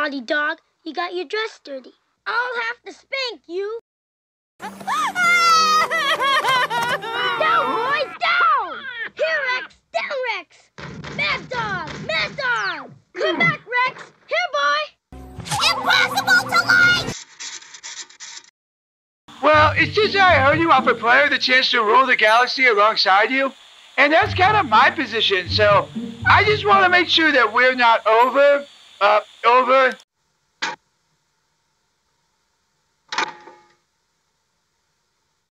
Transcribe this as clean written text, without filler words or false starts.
naughty dog. You got your dress dirty. I'll have to spank you. Down, boys, down! Here, Rex! Down, Rex! Mad dog! Mad dog! Come back, Rex! Here, boy! Impossible to like! Well, it's just that I heard you offer Player the chance to rule the galaxy alongside you. And that's kind of my position, so I just want to make sure that we're not over